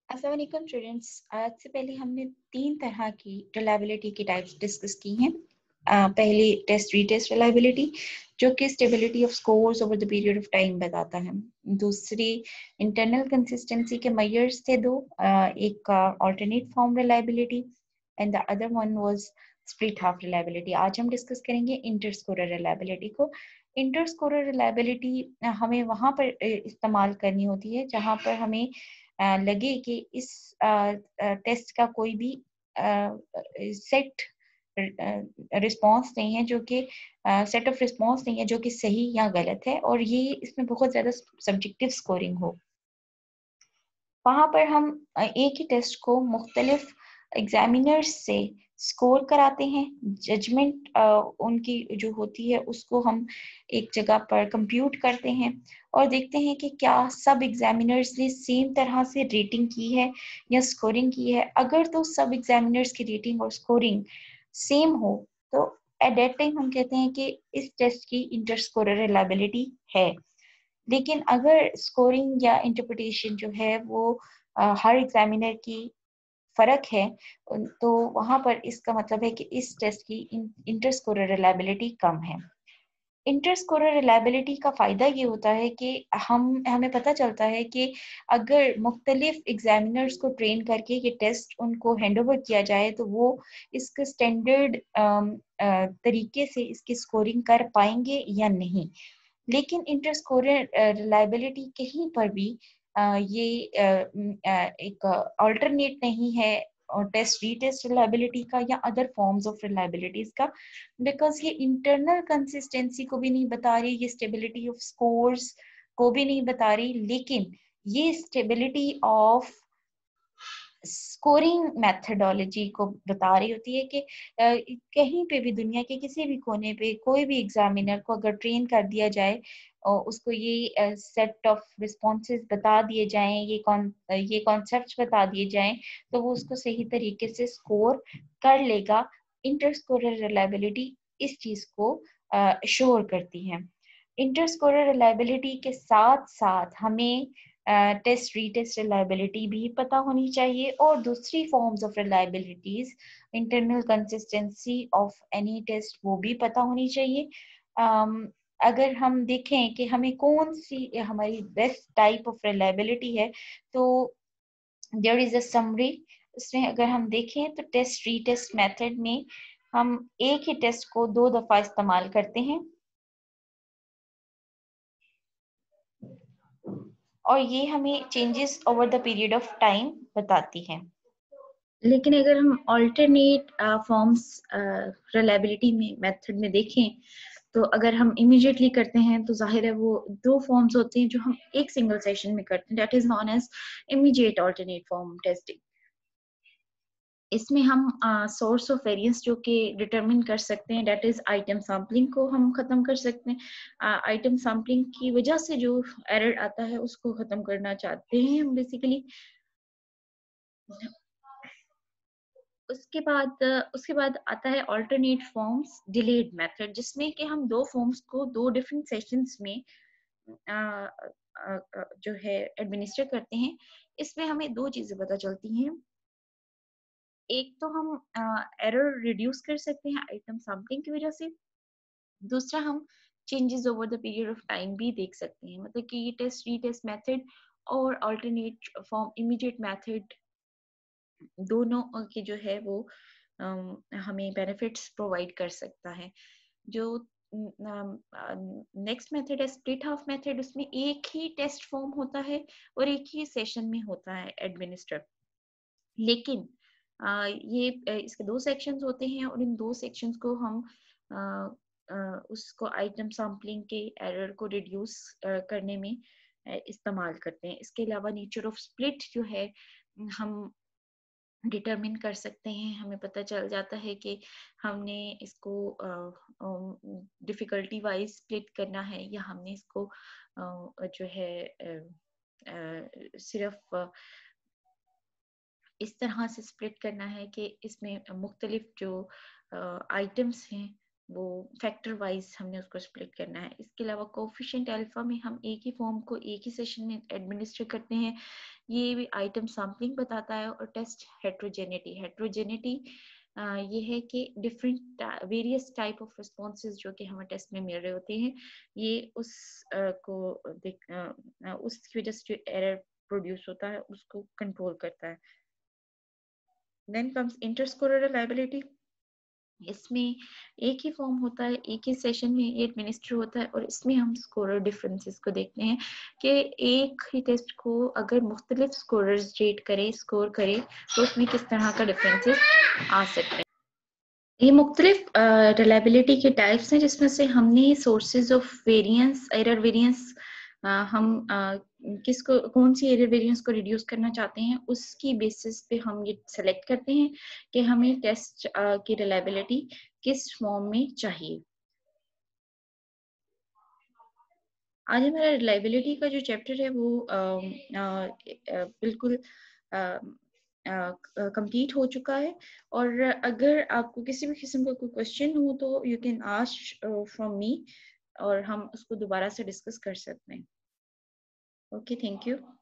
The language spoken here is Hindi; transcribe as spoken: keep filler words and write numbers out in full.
अस्सलाम वालेकुम स्टूडेंट्स। आज से पहले हमने तीन तरह की रिलायबिलिटी की टाइप्स डिस्कस की हैं। uh, पहली टेस्ट रीटेस्ट रिलायबिलिटी जो कि stability of scores over the period of time बताता है। दूसरी इंटरनल कंसिस्टेंसी के मेजर्स थे दो, uh, एक alternate form reliability and the other one was split half reliability. आज हम डिस्कस करेंगे इंटरस्कोरर रिलायबिलिटी को। इंटरस्कोरर रिलायबिलिटी हमें वहाँ पर इस्तेमाल करनी होती है जहाँ पर हमें लगे कि इस टेस्ट का कोई भी सेट रिस्पॉन्स नहीं है, जो कि सेट ऑफ रिस्पॉन्स नहीं है जो कि सही या गलत है, और ये इसमें बहुत ज़्यादा सब्जेक्टिव स्कोरिंग हो। वहाँ पर हम एक ही टेस्ट को मुख्तलिफ एग्जामिनर्स से स्कोर कराते हैं। जजमेंट उनकी जो होती है उसको हम एक जगह पर कंप्यूट करते हैं और देखते हैं कि क्या सब एग्जामिनर्स ने सेम तरह से रेटिंग की है या स्कोरिंग की है। अगर तो सब एग्जामिनर्स की रेटिंग और स्कोरिंग सेम हो तो एट दैट टाइम हम कहते हैं कि इस टेस्ट की इंटरस्कोरर रिलायबिलिटी है। लेकिन अगर स्कोरिंग या इंटरप्रिटेशन जो है वो आ, हर एग्जामिनर की फर्क है, तो वहां पर इसका मतलब है कि इस टेस्ट की इंटरस्कोरर रिलायबिलिटी कम है। इंटरस्कोरर रिलायबिलिटी का फ़ायदा ये होता है कि हम हमें पता चलता है कि अगर मुख्तलिफ एग्जामिनर्स को ट्रेन करके ये टेस्ट उनको हैंड ओवर किया जाए तो वो इसके स्टैंडर्ड तरीके से इसकी स्कोरिंग कर पाएंगे या नहीं। लेकिन इंटरस्कोरर रिलायबिलिटी कहीं पर भी आ, ये आ, आ, एक अल्टरनेट नहीं है और टेस्ट रीटेस्ट रिलायबिलिटी का या अदर फॉर्म्स ऑफ रिलायबिलिटीज का, बिकॉज ये इंटरनल कंसिस्टेंसी को भी नहीं बता रही, ये स्टेबिलिटी ऑफ स्कोर्स को भी नहीं बता रही, लेकिन ये स्टेबिलिटी ऑफ स्कोरिंग मेथडोलॉजी को बता रही होती है कि कहीं पे भी दुनिया के किसी भी कोने पे कोई भी एग्जामिनर को अगर ट्रेन कर दिया जाए और उसको ये सेट ऑफ रिस्पॉन्सेज बता दिए जाएं, ये कौन ये कॉन्सेप्ट्स बता दिए जाएं, तो वो उसको सही तरीके से स्कोर कर लेगा। इंटरस्कोरर रिलायबिलिटी इस चीज को श्योर करती है। इंटरस्कोरर रिलायबिलिटी के साथ साथ हमें टेस्ट रीटेस्ट रिलायबिलिटी भी पता होनी चाहिए और दूसरी forms of reliabilities, internal consistency of any test, वो भी पता होनी चाहिए। um, अगर हम देखें कि हमें कौन सी हमारी बेस्ट टाइप ऑफ रिलायबिलिटी है, तो देयर इज अ समरी। इसमें अगर हम देखें तो टेस्ट रीटेस्ट मेथड में हम एक ही टेस्ट को दो दफा इस्तेमाल करते हैं और ये हमें changes over the period of time बताती है। लेकिन अगर हम अल्टरनेट फॉर्म्स रिलायबिलिटी में मेथड में देखें तो अगर हम इमीडिएटली करते हैं तो जाहिर है वो दो फॉर्म्स होते हैं जो हम एक सिंगल सेशन में करते हैं, that is known as immediate alternate form testing. इसमें हम सोर्स ऑफ वेरिएंस जो कि डिटरमिन कर सकते हैं, दैट इज आइटम सैम्पलिंग को हम खत्म कर सकते हैं। आइटम uh, सैम्पलिंग की वजह से जो एरर आता है उसको खत्म करना चाहते हैं हम बेसिकली। उसके बाद उसके बाद आता है अल्टरनेट फॉर्म्स डिलेड मेथड, जिसमें कि हम दो फॉर्म्स को दो डिफरेंट सेशंस में आ, आ, आ, जो है एडमिनिस्टर करते हैं। इसमें हमें दो चीजें पता चलती हैं। एक तो हम एरर रिड्यूस कर सकते हैं आइटम सैम्पलिंग की वजह से, दूसरा हम changes over the period of time भी देख सकते हैं। मतलब कि ये टेस्ट रीटेस्ट मेथड और अल्टरनेट फॉर्म इमीडिएट मेथड दोनों की जो है वो हमें बेनिफिट्स प्रोवाइड कर सकता है। जो नेक्स्ट मेथड है स्प्लिट हाफ मेथड, उसमें एक ही टेस्ट फॉर्म होता है और एक ही सेशन में होता है एडमिनिस्टर। लेकिन आ, ये इसके दो सेक्शंस होते हैं और इन दो सेक्शंस को हम आ, आ, उसको आइटम सैम्पलिंग के एरर को रिड्यूस करने में इस्तेमाल करते हैं। इसके अलावा नेचर ऑफ स्प्लिट जो है हम डिटरमिन कर सकते हैं। हमें पता चल जाता है कि हमने इसको डिफिकल्टी वाइज स्प्लिट करना है या हमने इसको uh, जो है uh, uh, सिर्फ uh, इस तरह से स्प्लिट करना है कि इसमें मुख्तलिफ जो आइटम्स uh, हैं वो फैक्टर वाइज हमने उसको स्प्लिट करना है। इसके अलावा कोफिशिएंट अल्फा में हम एक ही फॉर्म को एक ही सेशन में एडमिनिस्टर करते हैं, ये भी आइटम सैम्पलिंग बताता है। और टेस्ट हेट्रोजेनिटी, हेट्रोजेनिटी ये है कि different various type of responses जो कि हमें टेस्ट में मिल रहे होते हैं, ये उस uh, को देख uh, उसकी वजह से जो एरर प्रोड्यूस होता है उसको कंट्रोल करता है। Then comes interscorer reliability. इसमें एक ही फॉर्म होता है, एक ही सेशन में ये एडमिनिस्टर होता है, और इसमें हम स्कोरर डिफरेंसेस को देखते हैं कि एक ही टेस्ट को अगर मुख्तलिफ स्कोरर्स रेट करें, स्कोर करें, तो उसमें किस तरह का डिफरेंसेस आ सकते हैं। ये मुख्तलिफ रिलायबिलिटी के टाइप्स हैं, जिसमें से हमने sources of variance, error variance, हम uh, किसको कौन सी एरर वेरिएंस को रिड्यूस करना चाहते हैं, उसकी बेसिस पे हम ये सेलेक्ट करते हैं कि हमें टेस्ट uh, की रिलायबिलिटी किस फॉर्म में चाहिए। आज हमारा रिलायबिलिटी का जो चैप्टर है वो uh, uh, बिल्कुल कंप्लीट uh, हो चुका है। और अगर आपको किसी भी किस्म का कोई क्वेश्चन हो तो you can ask from me, और हम उसको दोबारा से डिस्कस कर सकते हैं। Okay, thank you.